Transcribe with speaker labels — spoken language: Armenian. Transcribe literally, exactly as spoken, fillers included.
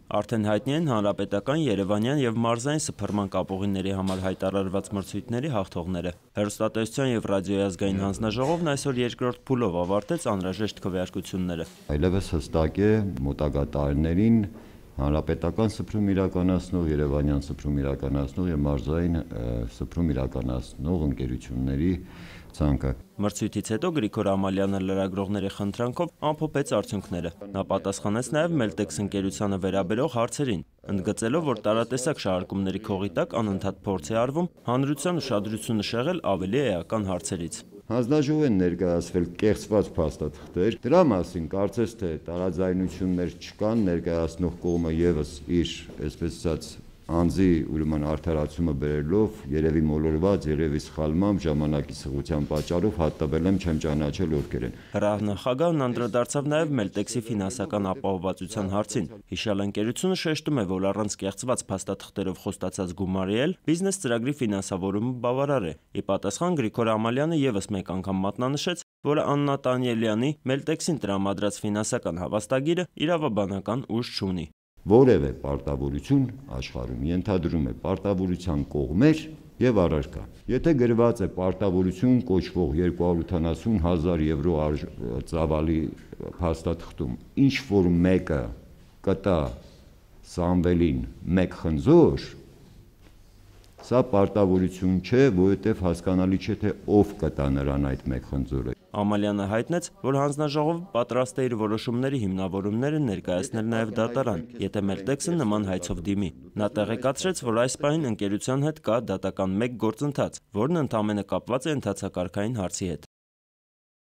Speaker 1: Արդեն հայտնի են հանրապետական, երևանյան և մարզային սփռման կապուղիների համար հայտարարված մրցույթների հաղթողները։ Հեռուստատեսության և ռադիոյի ազգային հանձնաժողովն այսօր երկրորդ փուլով ավարտեց անհրաժեշտ քվեարկությունները։
Speaker 2: Այլևս հստակ է մոտակա տարիներին հանրապետական սփռում իրականացնող, երևանյան սփռում իրականացնող և մարզային սփռում իրականացնող ընկերությունների ցանկը։
Speaker 1: Մրցույթից հետո Գրիգոր Ամալյանը լրագրողների խնդրանքով ամփոփեց արդյունքները։ Նա պատասխանեց նաև Meltex ընկերությանը վերաբերող հարցերին, ընդգծելով, որ տարատեսակ շահարկումների քողի տակ անընդհատ փորձ է արվում հանրության ուշադրությունը շեղել ավելի էական հարցերից։
Speaker 2: Հանձնաժողով են ներկայացվել կեղծված փաստաթղթեր, դրա մասին կարծես թե տարաձայնություններ չկան, ներկայացնող կողմը ևս իր, այսպես ասած, անձի ուրեմն արդարացումը բերելով, երևի մոլորված, երևի սխալմամբ, ժամանակի սղության պատճառով հատտվել եմ չեմ ճանաչել ովքեր են։
Speaker 1: Նախագահն անդրադարձավ նաև Meltex-ի ֆինանսական ապահովվածության հարցին։ Հիշյալ ընկերությունը շեշտում է, որ առանց կեղծված փաստաթղթերով խոստացած գումարի էլ բիզնես ծրագրի ֆինանսավորումը բավարար է։ Ի պատասխան Գրիգոր Ամալյանը ևս մեկ անգամ մատնանշեց, որ Աննա Տանիելյանի Meltex-ին տրամադրած ֆինանսական հավաստագիրը իրավաբանական ուժ չունի։
Speaker 2: Որևէ պարտավորություն աշխարհում ենթադրում է պարտավորության կողմեր եւ առարկա։ Եթե գրված է պարտավորություն կոչվող երկու հարյուր ութանասուն հազար եվրո ծավալի փաստաթղթում, ինչ որ մեկը կտա Սամվելին մեկ խնձոր, սա պարտավորություն չէ, որովհետև հասկանալի չէ, թե ով կտա նրան այդ մեկ խնձորը։
Speaker 1: Ամալյանը հայտնեց, որ հանձնաժողովը պատրաստ է իր որոշումների հիմնավորումները ներկայացնել նաև դատարան, եթե Meltex-ը նման հայցով դիմի։ Նա տեղեկացրեց, որ այս պահին ընկերության հետ կա դատական մեկ գործընթաց, որն ընդամենը կապված է ընթացակարգային հարցի հետ։